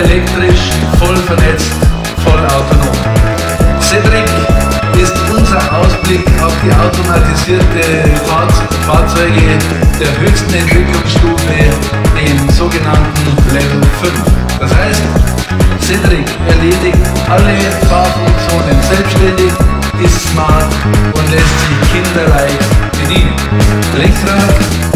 elektrisch, voll vernetzt, voll autonom. Cedric ist unser Ausblick auf die automatisierte Fahrzeuge der höchsten Entwicklungsstufe, dem sogenannten Level 5. Das heißt, Cedric erledigt alle Fahrfunktionen selbstständig, ist smart und lässt sich kinderleicht bedienen. Lenkrad